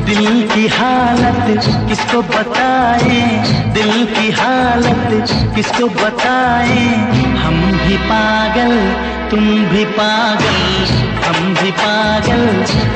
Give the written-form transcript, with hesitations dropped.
दिल की हालत किसको बताए, दिल की हालत किसको बताए। हम भी पागल तुम भी पागल, हम भी पागल